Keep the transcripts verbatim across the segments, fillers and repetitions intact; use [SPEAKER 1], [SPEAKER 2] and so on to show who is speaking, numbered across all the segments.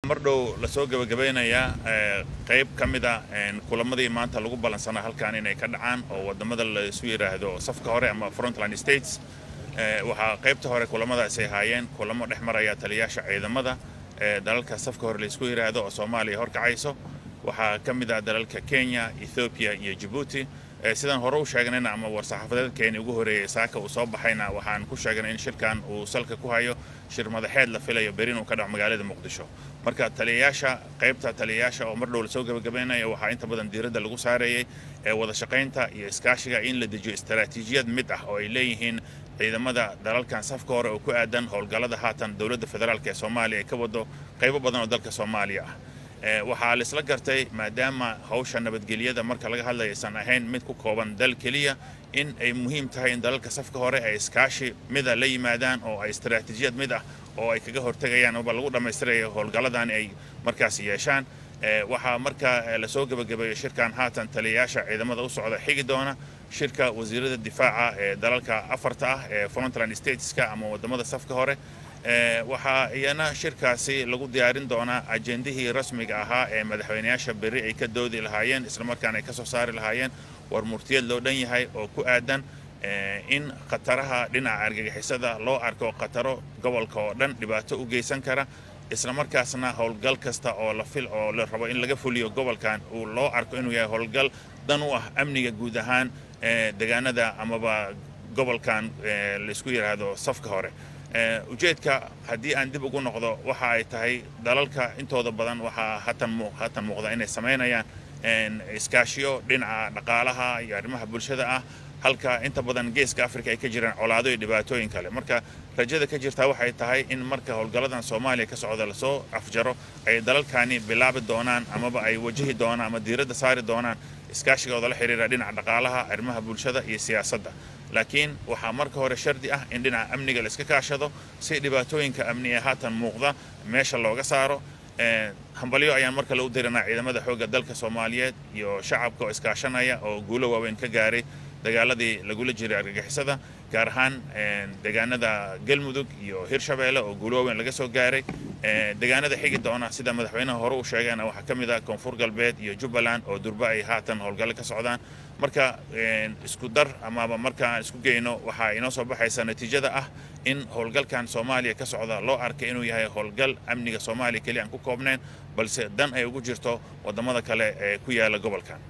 [SPEAKER 1] mardhow la soo gabagabeynaya qayb ka mid ah kulamadii maanta lagu balansanaa halkan inay ka dhacaan oo wadamada la isu yiraahdo safka hore ama frontline states waxa qaybta hore kulamadaas ay haayeen kulamo dhex maraya taliyaasha ciidamada dalalka safka hore la isku yiraahdo oo Soomaaliya horkacayso waxa ka mid ah dalalka Kenya, Ethiopia iyo Djibouti sidaan hore u sheegnayna ama war-saxaafadeed Kenya ugu horeeyay saaka uu soo baxayna waxaan ku sheegnay in shirkan uu salka ku hayo shir madaxeed la filayo berin uu ka dhaco magaalada Muqdisho marka taliyaasha qaybta taliyaasha oo mardhow la soo gabagabeynaya waxa inta badan diiradda lagu saareeyay ee wada shaqaynta iyo iskaashiga in la dejiyo istaraatiijiyad mid ah oo ay leeyihiin ciidamada dalalkan safka hore oo ku aadan howlgallada haatan dawladda federaalka ee Soomaaliya ka wado qaybo badan oo dalka Soomaaliya ah waxaa la isla gartay maadaama hawsha nabadgelyada marka laga hadlayo san ahayn mid ku kooban dal kaliya in ay muhiim tahay in dalalka safka hore ay iskaashi mid la yimaadaan oo ay istaraatiijiyad mid ah oo ay kaga hortagayaan oo lagu dhameystirayo howlgalladan ay markaas yeeshaan waxa marka la soo gabagabeeyo shirkan haatan taliyaasha ciidamada u socda xigi doona shirka wasiirada difaaca ee dalalka afarta ah ee frontline stateska ama wadamada safka hore waxa iyana shirkaasi lagu diyaarin doonaa ajendihii rasmiga ahaa ee madaxweynayaasha berri ay ka doodi lahaayeen isla markaana ay ka soo saari lahaayeen war murtiyad loo dhan yahay oo ku aadan in khataraha dhinaca argagixisada loo arko khataro gobolka oo dhan dhibaato u geysan kara isla markaasna howlgal kasta oo la fil oo la rabo in laga fuliyo gobolkan uu loo arko inuu yahay howlgal dan u ah amniga guud ahaan deegaanada amaba gobolkan la isku yiraahdo safka hore ujeedka haddii aan dib ugu noqdo waxa ay tahay dalalka intooda badan waxa hatan hatan muuqda inay sameynayaan iskaashiyo dhinaca dhaqaalaha iyo arrimaha bulshada ah halka inta badan geeska Afrika ay ka jiraan colaado iyo dhibaatooyin kale marka rajada ka jirta waxay tahay in marka howlgalladan Soomaaliya ka socda la soo afjaro ay dalalkani bilaabi doonaan amaba ay wajihi doonaan ama diiradda saari doonaan iskaashigooda la xiriira dhinaca dhaqaalaha arrimaha bulshada iyo siyaasadda laakiin waxa marka hore shardi ah in dhinaca amniga la iska kaashado si dhibaatooyinka amniga haatan muuqda meesha looga saaro hambalyo ayaan marka la u dirinaa ciidamada xoogga dalka Soomaaliyeed iyo shacabka oo iskaashanaya oo guulo waaweyn ka gaaray dagaaladii lagula jiray argagixisada gaar ahaan deegaanada Galmudug iyo Hirshabeelle oo guulo waaweyn laga soo gaaray deegaanada xigi doona sida madaxweynaha hore u sheegayna waxa ka mid ah Koonfur Galbeed iyo Jubbaland oo durba ay haatan howlgal ka socdaan marka isku dar ama marka isku geeyno waxa inoo soo baxaysa natiijada ah in howlgalkan Soomaaliya ka socda loo arkay inuu yahay howlgal amniga Soomaaliya kaliya aan ku koobnayn balse dan ay ugu jirto wadamada kale ee ku yaala gobolkan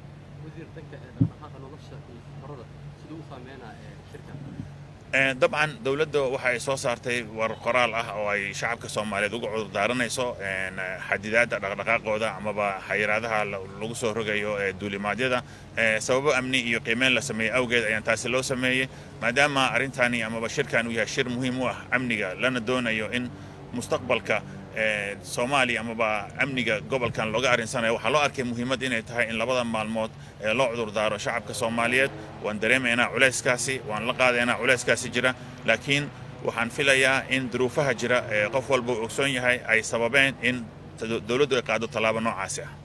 [SPEAKER 1] dabcan dawladda waxa ay soo saartay war qoraal ah oo ay shacabka Soomaaliyeed uga cudur daaranayso xadidaadda dhaqdhaqaaqooda amaba xayiraadaha lagu soo rogayo ee duulimaadyada sababo amni iyo qiimeyn la sameeyay awgeed ayaan taasi loo sameeyay maadaama arintani amaba shirkan uu yahay shir muhiim u ah amniga lana doonayo in mustaqbalka Soomaaliya amaba amniga gobolkan looga arinsanayo waxa loo arkay muhiimad inay tahay in labada maalmood ee loo cudur daaro shacabka Soomaaliyeed waan dareemaynaa culayskaasi waan la qaadaynaa culayskaasi jira laakiin waxaan filayaa in duruufaha jira ee qof walba uu ogsoon yahay ay sababeen in dawladdu ay qaado talaabo noocaas ah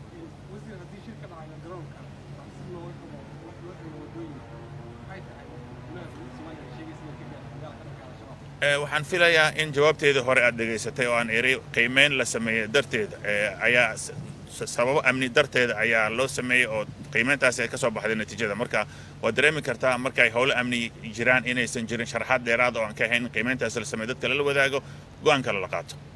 [SPEAKER 1] waxaan filayaa in jawaabteedii hore aad dhageysatay oo aan eray qiimeyn la sameeyay darteeda ayaa sababo amni darteeda ayaa loo sameeyay oo qiimeyntaas ay ka soo baxday natiijada marka waa dareemi kartaa marka ay howlo amni jiraan inaysan jirin sharaxaad dheeraad oo aan ka ahayn qiimeyntaas la sameeyay dadka la wadaago go'aan kale la qaato